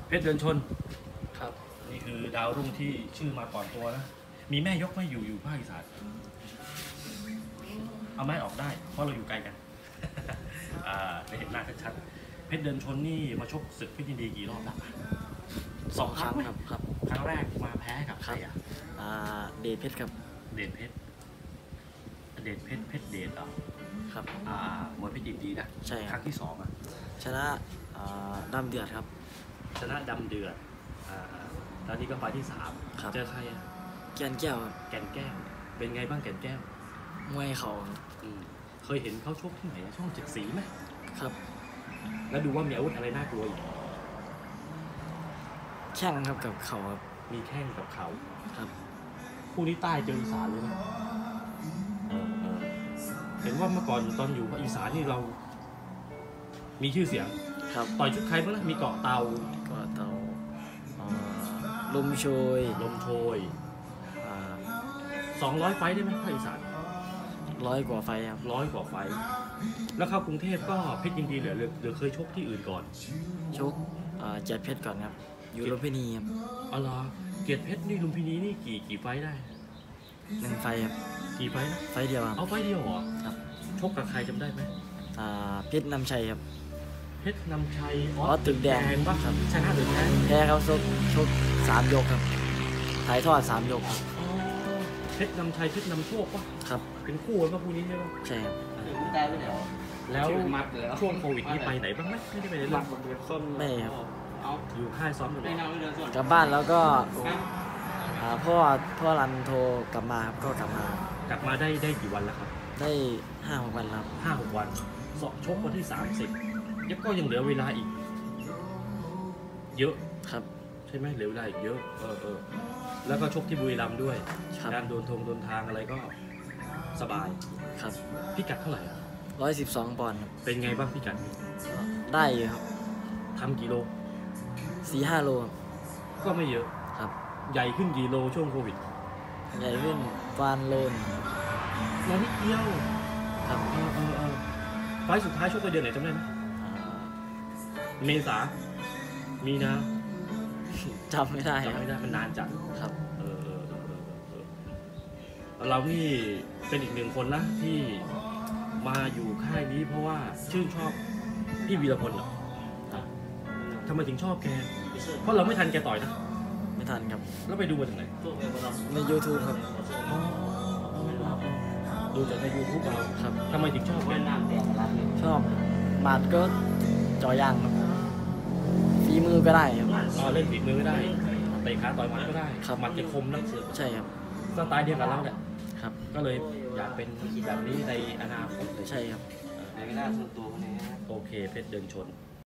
เพชรเดินชนครับนี่คือดาวรุ่งที่ชื่อมาก่อนตัวนะมีแม่ยกไม่อยู่ภาคอีสานเอาไม้ออกได้เพราะเราอยู่ไกลกันได้เห็นหน้าชัดๆเพชรเดินชนนี่มาชกศึกเพชรยินดีกี่รอบแล้ว 2 ครั้งครับครั้งแรกมาแพ้กับใครเดชเพชรครับเดชเพชรเดชเหรอครับมวยเพชรดิบดีนะใช่ครั้งที่2 ชนะดำเดือดครับชนะดำเดือดตอนนี้ก็ไฟที่3เจอใครแก่นแก้วครับแก่นแก้วเป็นไงบ้างแก่นแก้วมวยเขาเคยเห็นเขาชกที่ไหนช่อง7 สีไหมครับแล้วดูว่ามีอาวุธอะไรน่ากลัวอีกแข้งครับกับเข่าครับมีแข้งกับเข่าครับคู่นี้ใต้เจออีสานเลยนะเห็นว่าเมื่อก่อนตอนอยู่อีสานนี่เรามีชื่อเสียงครับต่อยชุดใครบ้างนะมีเกาะเตาลมโชย 200 ไฟได้ไหมภาคอีสาน 100 กว่าไฟครับ 100 กว่าไฟแล้วเข้ากรุงเทพก็เพชรยินดีเหลือเคยชกที่อื่นก่อนชกเจ็ดเพชรก่อนครับอยู่ลุมพินีครับอ๋อเหรอเกียรติเพชรนี่ลุมพินีนี่กี่ไฟได้ 1 ไฟครับกี่ไฟนะไฟเดียวครับเอาไฟเดียวเหรอครับชกกับใครจำได้ไหมเพชรนำชัยครับเพชรนำชัยตึกแดงป่ะครับชนะหรือแพ้ครับชก3 ยกครับถ่ายทอด3 ยกครับเพชรนำชัยเพชรนำโชคป่ะครับเป็นคู่กันป่ะคู่นี้ใช่ป่ะใช่ครับแล้วช่วงโควิดนี่ไปไหนบ้างไหมไม่ได้ไปไหนเลยไม่ครับอยู่ค่ายซ้อมอยู่กลับบ้านแล้วก็พ่อรันโทรกลับมาครับก็กลับมาได้กี่วันแล้วครับได้5-6 วันแล้ว 5-6 วันชกวันที่30ยังก็ยังเหลือเวลาอีกเยอะครับใช่ไหมเหลือเวลาอีกเยอะแล้วก็ชกที่บุรีรัมย์ด้วยการโดนทางอะไรก็สบายครับพิกัดเท่าไหร่ 112 ปอนด์ครับเป็นไงบ้างพิกัดได้อยู่ครับทำกี่โล 4-5 โลก็ไม่เยอะครับใหญ่ขึ้นกี่โลช่วงโควิดใหญ่ขึ้นวันโลนิดเดียวครับไฟสุดท้ายชกไปเดือนไหนจำได้ไหมเมษามีนาจำไม่ได้มันนานจัดครับเรานี่เป็นอีก1 คนนะที่มาอยู่ค่ายนี้เพราะว่าชื่นชอบพี่วีรพลเหรอทำไมถึงชอบแกเพราะเราไม่ทันแกต่อยนะไม่ทันครับแล้วไปดูมาจากไหนใน YouTube ครับดูจากใน YouTube เราครับทำไมถึงชอบแกชอบหมัดก็จ่อย่างครับฝีมือก็ได้ครับเล่นฝีมือก็ได้เตะขาต่อยหมัดก็ได้หมัดจะคมนักเสือใช่ครับสไตล์เดียวกับเราเนี่ยครับก็เลยอยากเป็นแบบนี้ในอนาคตใช่ครับโอเคเพชรเดินชน